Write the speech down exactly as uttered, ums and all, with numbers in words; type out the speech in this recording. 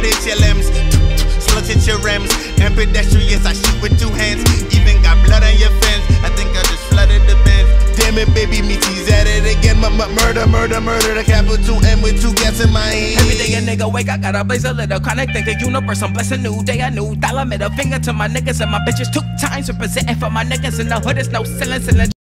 hit your limbs, slugs hit your rims, and pedestrians I shoot with two hands. Even got blood on your fence. I think I just flooded the bins. Damn it, baby, me tease at it again. M -m murder, murder, murder. The capital M with two gas in my hand. Every day a nigga wake, I gotta blaze a little chronic. Thank the universe, I'm blessed a new day. A new dollar, middle finger to my niggas and my bitches. Two times representing for my niggas in the hood. It's no ceiling, ceiling.